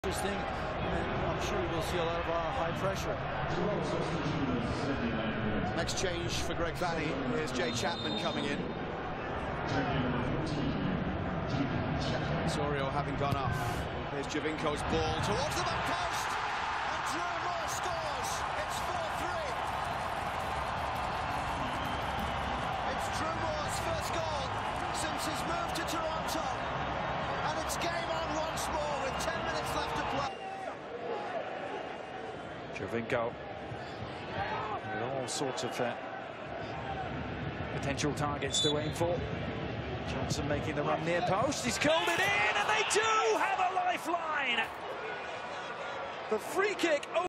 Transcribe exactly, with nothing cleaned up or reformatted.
Interesting, and I'm sure we'll see a lot of uh, high pressure. Next change for Greg Vanny. Here's Jay Chapman coming in. Sorio having gone off. Here's Javinko's ball towards the back post, and Drew Moore scores. It's four three. It's Drew Moore's first goal since his move to Toronto, and it's game on once more with ten minutes left to play. Javinko with all sorts of uh, potential targets to aim for. Johnson making the run near post. He's curled it in, and they do have a lifeline. The free kick.